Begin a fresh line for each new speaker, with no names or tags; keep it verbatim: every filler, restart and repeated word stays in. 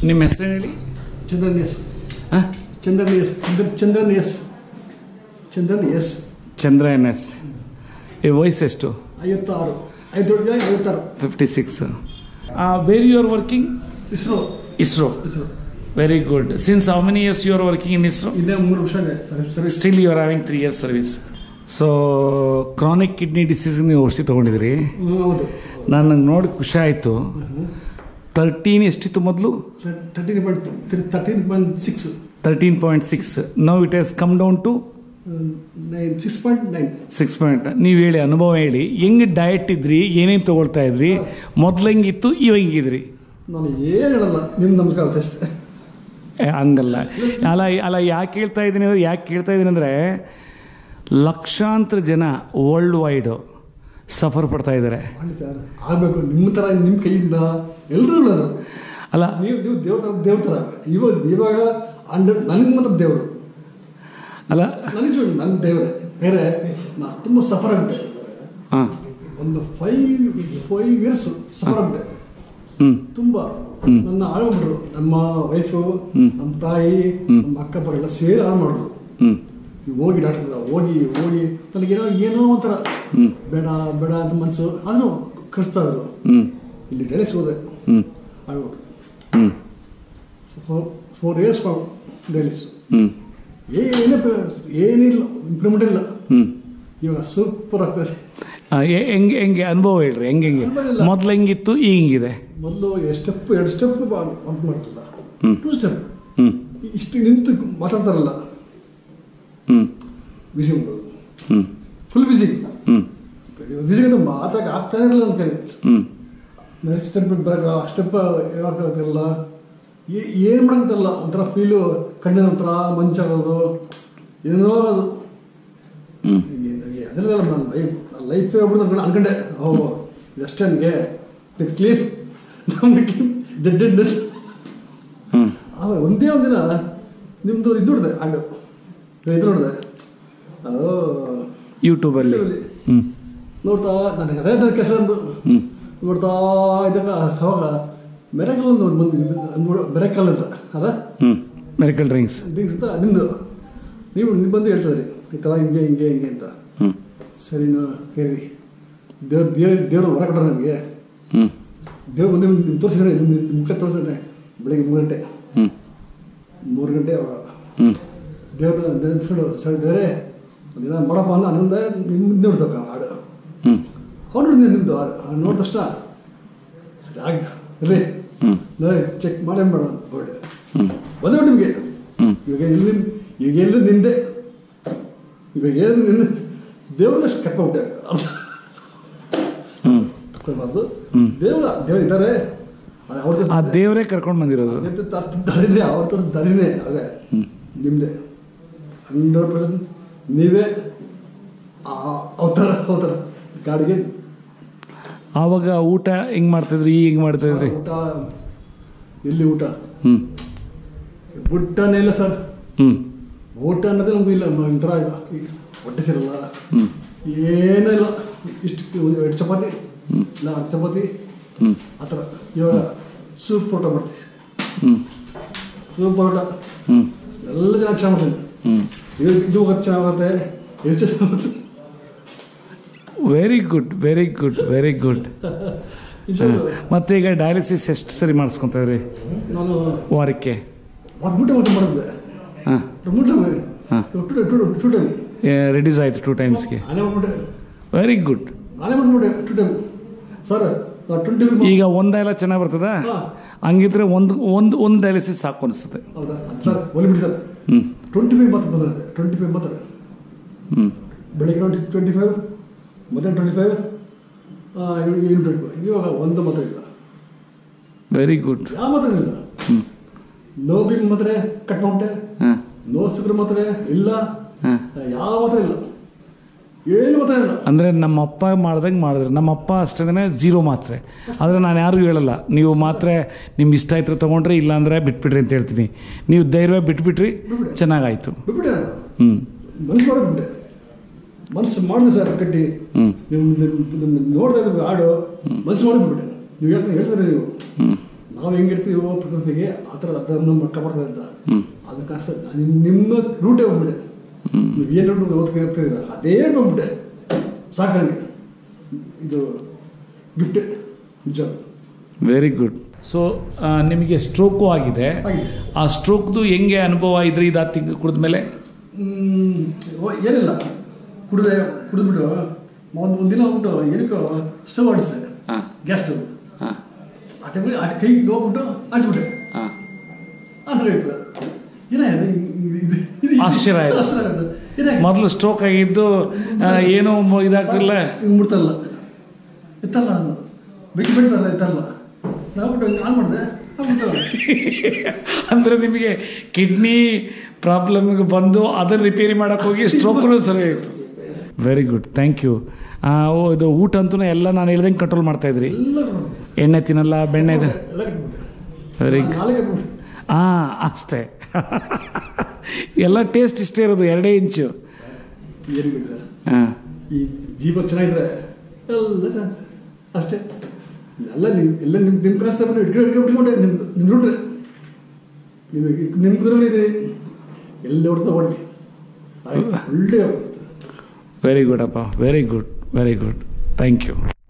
ನಿಮ್ಮ ಹೆಸರೇನು ಹೇಳಿ?
ಚಂದ್ರನ್ ಎಸ್.
ಹಾಂ,
Chandran S. Chandran S. Chandran S.
Chandran S. ಈ ವಯಸ್ಸೆಷ್ಟು?
ಐವತ್ತಾರು. ಐದು ಐವತ್ತಾರು.
Fifty six. Where you are working?
ISRO.
ISRO.
ISRO.
Very good. Since how many years you are working in ISRO?
ಇನ್ನೇ ಮೂರು ವರ್ಷ service.
Still you are having three years service. So chronic kidney ಡಿಸೀಸ್ಗೆ ನೀವು ಔಷಧಿ ತೊಗೊಂಡಿದ್ರಿ.
ಹೌದು.
ನಾನು ನೋಡಿ ಖುಷಿ ಆಯಿತು. ತರ್ಟೀನ್ ಎಷ್ಟಿತ್ತು ಮೊದಲು?
Thirteen point thirteen point six.
Thirteen point six. Now it has come down to
nine six point nine.
Six point. ನೀವು ಹೇಳಿ, ಅನುಭವ ಹೇಳಿ, ಹೆಂಗೆ ಡಯಟ್ ಇದ್ರಿ, ಏನೇನು ತೊಗೊಳ್ತಾ ಇದ್ರಿ, ಮೊದಲು ಹೆಂಗಿತ್ತು, ಇವಾಗ ಹೆಂಗಿದ್ರಿ?
ನಾನು ಏನು ಹೇಳಲ್ಲ, ನಿಮ್ಮ ನಮಸ್ಕಾರ ಅಷ್ಟೇ.
ಹಂಗಲ್ಲ ಅಲ್ಲ ಅಲ್ಲ ಯಾಕೆ ಹೇಳ್ತಾ ಇದ್ದೀನಿ ಅಂದರೆ ಯಾಕೆ ಕೇಳ್ತಾ ಇದ್ದೀನಿ ಅಂದರೆ ಲಕ್ಷಾಂತರ ಜನ ವರ್ಲ್ಡ್ ವೈಡು ಸಫರ್ ಪಡ್ತಾ ಇದ್ದಾರೆ.
ಸರ್ ಆಗಬೇಕು ನಿಮ್ಮ ಥರ, ನಿಮ್ಮ ಕೈಯಿಂದ ಎಲ್ಲರೂ
ಅಲ್ಲ.
ನೀವು ನೀವು ದೇವ್ರ ಥರ ದೇವ್ರ ಥರ ಇವಾಗ ಇವಾಗ ಅಂಡ್ ನನಗೆ ಮಾತ್ರ ದೇವರು
ಅಲ್ಲ.
ನನಗೆ ನನ್ನ ದೇವರೇ ಬೇರೆ. ನಾನು ತುಂಬ ಸಫರ್ ಆಗ್ಬಿಟ್ಟೆ.
ಹಾಂ,
ಒಂದು ಫೈವ್ ಫೈವ್ ಇಯರ್ಸ್ ಸಫರ್ ಆಗ್ಬಿಟ್ಟೆ.
ಹ್ಞೂ
ತುಂಬ ನನ್ನ ಹಾಳು ಮಾಡಿದ್ರು. ನಮ್ಮ ವೈಫು, ನಮ್ಮ ತಾಯಿ, ನಮ್ಮ ಅಕ್ಕಪ್ಪರೆಲ್ಲ ಸೇರಿ ಹಾಳು ಮಾಡಿದ್ರು. ಹೋಗಿ ಡಾಕ್ಟರ್ ಹೋಗಿ ಹೋಗಿ ನನಗೇನೋ ಏನೋ ಒಂಥರ ಬೇಡ ಬೇಡ ಅಂತ ಮನಸ್ಸು. ಆದರೂ ಕಳಿಸ್ತಾ ಇದ್ರು. ಇಲ್ಲಿ ಡೈಲಿಸ್ ಹೋದೆ, ಆಗ್ಬಿಟ್ಟು ಫೋರ್ ಇಯರ್ಸ್ ಡೈಲಿಸ್. ಏನೇ ಏನಿಲ್ಲ, ಇಂಪ್ರೂವ್ಮೆಂಟ್ ಇಲ್ಲ. ಇವಾಗ ಸೂಪರ್ ಆಗ್ತದೆ.
ಹೆಂಗೆ ಹೆಂಗೆ ಅನುಭವ ಹೇಳ್ರಿ, ಹೆಂಗೆ ಹೆಂಗೆ ಮೊದಲು ಹೆಂಗಿತ್ತು, ಈಗ ಹಿಂಗಿದೆ?
ಮೊದಲು ಸ್ಟೆಪ್ ಎರಡು ಸ್ಟೆಪ್ ಪಂಪ್ ಮಾಡ್ತಿಲ್ಲ, ಟೂ ಸ್ಟೆಪ್ ಇಷ್ಟು ನಿಂತು ಮಾತಾಡ್ತಾರಲ್ಲ, ಬಿಸಿ ಮಾಡೋದು, ಫುಲ್ ಬಿಸಿ ಬಿಸಿ ಅಂತ ಮಾತಾಗ ಆಗ್ತಾನೆ ಇರಲಿಲ್ಲ ನನ್ನ ಕೈ. ನೆಕ್ಸ್ಟ್ ಸ್ಟೆಪ್ ಬರಕ ಸ್ಟೆಪ್ ಯಾವಾಗಲ್ಲ ಏನು ಮಾಡೋಂತಲ್ಲ, ಒಂಥರ ಫೀಲು, ಕಣ್ಣಿನ ಒಂಥರ ಮಂಚಾಗೋದು, ಏನೋ ಆಗೋದು. ಅದೆಲ್ಲ ನನ್ನ ಲೈಫ್ ಲೈಫೇ ಹೋಗ್ಬಿಟ್ಟು ಅನ್ಕೊಂಡೆ, ಓ ಇದಷ್ಟೇ ನನಗೆ ಇದು ಕ್ಲೀನ್ ನಮ್ದು ಕ್ಲೀನ್ ಜಡ್ಡ. ಆಮೇಲೆ ಒಂದೇ ಒಂದಿನ ನಿಮ್ಮದು ಇದು ನೋಡಿದೆ, ಆಡು ಇದು ನೋಡಿದೆ, ಅದು ಯೂಟ್ಯೂಬಲ್ಲಿ ನೋಡ್ತಾ ನನಗೆ ಅದೇ ನನ್ನ ಕೆಲಸ ಅಂದು ನೋಡ್ತಾ ಇದ್ದಾಗ ಅವಾಗ ಮೆರಕಲ್ ಒಂದು ಬಂದು ಮೆರಕಲ್ ಅಂತ ಅದ
ಮೆರಕಲ್ ಡ್ರಿಂಕ್ಸ್
ಡ್ರಿಂಕ್ಸ್ ಅಂತ ನಿಮ್ಮದು ನೀವು ನೀವು ಬಂದು ಹೇಳ್ತಿದ್ರಿ ಈ ಥರ ಹಿಂಗೆ ಹಿಂಗೆ ಹಿಂಗೆ ಅಂತ. ಸರಿನಾ ಕೇಳಿ ದೇವ್ರ ದೇವ್ರ ದೇವರು ಹೊರ ಕೊಟ್ಟ ನನಗೆ. ದೇವ್ರು ಬಂದು ನಿಮ್ಗೆ ತೋರಿಸಿದ್ರೆ ನಿಮ್ಮ ಮುಖ ತೋರಿಸಿದ್ರೆ ಬೆಳಿಗ್ಗೆ ಮೂರು ಗಂಟೆ ಮೂರು ಗಂಟೆ ಅವಾಗ ದೇವ್ರ ನೆನೆಸ್ಕೊಂಡು ಸರಿ ದೇವರೇ ಒಂದಿನ ಮಾಡಪ್ಪ ಅನ್ನೋ ಅನ್ನೊಂದ ನಿಮ್ಮ ನೋಡ್ತಕ್ಕ ಹಾಡು ಅವ್ರು ನೋಡಿದೆ ನಿಮ್ಮದು ಹಾಡು ನೋಡಿದ ತಕ್ಷಣ ಸರಿ ಆಗಿತ್ತು ಇರಲಿ ನೋಡಿ ಚೆಕ್ ಮಾಡಿ ಮಾಡೋಣ ಹೊರಡೆ ಬಂದ್ಬಿಟ್ಟು ನಿಮಗೆ ಇವಾಗ ಎಲ್ಲಿ ಈಗ ಎಲ್ಲಿ ನಿಂದೆ ಇವಾಗ ಏನು ನಿನ್ನ ದೇವ್ರಿಗೆ ಅಷ್ಟು ಕೆಪ್ಪ ಬಿಟ್ಟೆ ಅರ್ಥ ತಗೊಳ್ಬಾರ್ದು. ದೇವ್ರ ದೇವ್ರು ಇದ್ದಾರೆ, ಅವ್ರಿಗೆ
ಆ ದೇವರೇ ಕರ್ಕೊಂಡು ಬಂದಿರೋದು
ದಾರಿನೇ ಅವ್ರ ಥರ ದಾರಿನೇ. ಆದರೆ ನಿಮ್ಮದೇ ಹಂಡ್ರೆಡ್ ಪರ್ಸೆಂಟ್ ನೀವೇ ಅವತಾರ ಅವತಾರ ಗಾಡಿಗೆ.
ಆವಾಗ ಊಟ ಹೆಂಗೆ ಮಾಡ್ತಿದ್ರಿ, ಈಗ ಹೆಂಗೆ ಮಾಡ್ತಿದ್ರಿ?
ಊಟ ಎಲ್ಲಿ ಊಟ ಹ್ಞೂ ಊಟನೇ ಇಲ್ಲ ಸರ್.
ಹ್ಞೂ
ಊಟ ಅನ್ನೋದೇ ನಮಗೂ ಇಲ್ಲ. ಒಂಥರ ಹೊಟ್ಟೆ ಸೇರಲ್ಲ, ಏನೂ ಇಲ್ಲ. ಇಷ್ಟು ಎರಡು ಚಪಾತಿ ಇಲ್ಲ ಹತ್ತು ಚಪಾತಿ ಆ ಥರ. ಇವಾಗ ಸೂಪ್ ಊಟ ಮಾಡ್ತೀವಿ, ಸೂಪ್ ಊಟ ಎಲ್ಲ ಚೆನ್ನಾಗಿ ಚೆನ್ನಾಗಿ ಮಾಡ್ತೀನಿ. ಇದು ಹೊತ್ತು ಚೆನ್ನಾಗುತ್ತೆ, ಇದು ಚೆನ್ನಾಗುತ್ತೆ.
Very good very good very good. ಮತ್ತೆ ಈಗ ಡಯಾಲಿಸಿಸ್ ಎಷ್ಟು ಸರಿ ಮಾಡಿಸ್ಕೊತಾ ಇದ್ರಿ
ನಾನು
ವಾರಕ್ಕೆ?
ಮೂಟೆ ಮತ್ತೆ ಮಾಡಿದ್ದೆ.
ಹಾಂ
ಮೂಟೆ ಹಾಂ ಟೂ ಟೈಮ್
ರಿಡ್ಯೂಸ್ ಆಯಿತು ಟೂ ಟೈಮ್ಸ್ಗೆ.
ನಾನೇ ಮಾಡ್ಬಿಟ್ಟೆ.
Very good.
ನಾನೇ ಮಾಡ್ಬಿಟ್ಟೆ ಟೂ ಟೈಮ್ ಸರ್. ಟ್ವೆಂಟಿ
ಈಗ ಒಂದೆಲ್ಲ ಚೆನ್ನಾಗಿ ಬರ್ತದೆ. ಹಂಗಿದ್ರೆ ಒಂದು ಒಂದು ಒಂದು ಡಯಾಲಿಸಿಸ್ ಸಾಕು ಅನಿಸುತ್ತೆ.
ಹೌದಾ ಸರ್? ಒಲಿ ಬಿಡಿ ಸರ್. ಹ್ಞೂ ಟ್ವೆಂಟಿ ಫೈವ್ ಮಾತ್ರ ಬಂದಿದೆ. ಟ್ವೆಂಟಿ ಫೈವ್ ಮಾತ್ರ ಹ್ಞೂ ಬೆಳಿಗ್ಗೆ ಟ್ವೆಂಟಿ ಟ್ವೆಂಟಿ ಫೈವ್ ಮಧ್ಯಾಹ್ನ ಟ್ವೆಂಟಿ ಫೈವ್ ಏನು ಟ್ವೆಂಟಿ ಫೈವ್. ಇವಾಗ ಒಂದು ಮಾತ್ರ ಇಲ್ಲ.
Very good.
ಯಾವ ಮಾತ್ರ ಇಲ್ಲ. ನೋ ಬಿ ಮಾತ್ರ ಕಟ್ ಮಾಡ್ಬಿಟ್ಟೆ, ನೋ ಶುಗರ್ ಮಾತ್ರ ಇಲ್ಲ, ಯಾವ ಮಾತ್ರ ಇಲ್ಲ, ಏನು ಮಾತ್ರ ಇಲ್ಲ.
ಅಂದರೆ ನಮ್ಮಪ್ಪ ಮಾಡ್ದಂಗೆ ಮಾಡಿದ್ರೆ, ನಮ್ಮಪ್ಪ ಅಷ್ಟೇ ಝೀರೋ ಮಾತ್ರೆ. ಆದರೆ ನಾನು ಯಾರಿಗೂ ಹೇಳಲ್ಲ, ನೀವು ಮಾತ್ರೆ ನಿಮ್ಗೆ ಇಷ್ಟ ಆಯ್ತು ತೊಗೊಂಡ್ರೆ, ಇಲ್ಲಾಂದರೆ ಬಿಟ್ಬಿಟ್ರಿ ಅಂತ ಹೇಳ್ತೀನಿ. ನೀವು ಧೈರ್ಯ ಬಿಟ್ಬಿಟ್ರಿ, ಚೆನ್ನಾಗಾಯ್ತು.
ಬಿಟ್ಬಿಟ್ಟೆ ಹ್ಞೂ ಮನಸ್ಸು ಮಾಡಿಬಿಟ್ಟೆ. ಮನಸ್ಸು ಮಾಡಿದೆ ಸರ್ ಕಟ್ಟಿ. ನಿಮ್ಮ ನೋಡ್ತಾ ಇದ್ದ ಹಾಡು ಮನಸ್ಸು ಮಾಡಿಬಿಟ್ಟೆ. ನೀವು ಯಾಕೆ ಹೇಳ್ತಾರೆ ನೀವು ನಾವು ಹೆಂಗಿರ್ತೀವೋ ಪ್ರಕೃತಿಗೆ ಆ ಥರ ಅದನ್ನು ಮಕ್ಕ ಬರ್ತದೆ ಅಂತ
ಹ್ಞೂ
ಅದಕ್ಕೆ ನಿಮ್ಮ ರೂಟೇ ಹೋಗ್ಬಿಟ್ಟೆ. ನೀವು ಏನು ರೂಟ್ ಓದ್ಕೊಂಡು ಇರ್ತೀರ ಅದೇ ಹೋಗ್ಬಿಟ್ಟೆ. ಸಾಕು ನನಗೆ ಇದು ಗಿಫ್ಟ್ ನಿಜ.
Very good. ಸೊ ನಿಮಗೆ ಸ್ಟ್ರೋಕು ಆಗಿದೆ.
ಆಗಿದೆ.
ಆ ಸ್ಟ್ರೋಕ್ದು ಹೆಂಗೆ ಅನುಭವ ಇದ್ರಿ ಇದು ತಿಂಗಳು ಕುಡಿದ ಮೇಲೆ?
ಏನಿಲ್ಲ, ಕುಡಿದೆ ಕುಡಿದ್ಬಿಟ್ಟು ಒಂದು ಒಂದು ದಿನ ಹೋಗ್ಬಿಟ್ಟು ಏನಕ್ಕೋ ಸ್ಟವ್ ಆಡಿಸಿದೆ,
ಹಾಂ
ಗ್ಯಾಸ್ ಸ್ಟವ್.
ಹಾಂ
ಆ ಟೈಮಿಗೆ ಆ ಕೈ ಹೋಗ್ಬಿಟ್ಟು ಆಡಿಸ್ಬಿಟ್ಟೆ.
ಹಾಂ
ಅನ್ಕಾಯ್ತು ಏನಾಗಿದೆ ಇದು ಇದು
ಆಶ್ಚರ್ಯ ಆಯ್ತು.
ಆಶ್ಚರ್ಯ ಆಯ್ತು. ಏನಾಗಿದೆ
ಮೊದಲು ಸ್ಟ್ರೋಕ್ ಆಗಿದ್ದು ಏನೂ ಇದಾಗ್ತಿಲ್ಲ,
ಹಿಂಗೆ ಮುಡ್ತಲ್ಲ ಇತ್ತಲ್ಲ ಅನ್ನೋದು ಬೆಕ್ಕಿ ಬಿಡ್ತಲ್ಲ ಇತ್ತಲ್ಲ ನಾವ್ಬಿಟ್ಟು ಹಂಗೆ ಆನ್ ಮಾಡಿದೆ ಆಗ್ಬಿಟ್ಟು.
ಅಂದರೆ ನಿಮಗೆ ಕಿಡ್ನಿ ಪ್ರಾಬ್ಲಮ್ಗೆ ಬಂದು ಅದನ್ನು ರಿಪೇರಿ ಮಾಡೋಕ್ಕೆ ಹೋಗಿ ಸ್ಟ್ರೋಕ್ನು ಸರಿ ಆಯಿತು. Very good, thank you. ಇದು ಊಟ ಅಂತೂ ಎಲ್ಲ ನಾನು ಹೇಳ್ದಂಗೆ ಕಂಟ್ರೋಲ್ ಮಾಡ್ತಾಯಿದ್ರಿ?
ಎಲ್ಲ
ಎಣ್ಣೆ ತಿನ್ನಲ್ಲ, ಬೆಣ್ಣೆ ಇದೆ.
ಎಲ್ಲ ಕಟ್ಬಿಟ್ಟೆ.
ವೆರಿ
ನಾಳೆ ಕಟ್ಬಿಟ್ಟೆ.
ಹಾಂ ಅಷ್ಟೇ. ಎಲ್ಲ ಟೇಸ್ಟ್ ಇಷ್ಟೇ ಇರೋದು, ಎರಡೇ ಇಂಚು.
ಏನಿಲ್ಲ ಸರ್,
ಹಾಂ
ಈ ಜೀವ ಚೆನ್ನಾಗಿದ್ರೆ ಎಲ್ಲ ಚೆನ್ನಾಗಿ ಅಷ್ಟೇ. ಎಲ್ಲ ನಿಮ್ಮ ಎಲ್ಲ ನಿಮ್ಮ ನಿಮ್ಮ ಕಷ್ಟ ಬಂದು ಹಿಡ್ಕೊಂಡು ಹಿಡ್ಕೊಂಡು ಬಿಟ್ಕೊಂಡೆ ನಿಮ್ಮ ನಿಮ್ಮ ದುಡ್ರೆ ನಿಮಗೆ ನಿಮ್ಮ ಕುದುರೆ ಇದೆ ಎಲ್ಲ ಹೊಡ್ತಾ ಹೊಡ್ಲಿ ಒಳ್ಳೆ.
ವೆರಿ ಗುಡ್ ಅಪ್ಪ, very good, very good, thank you.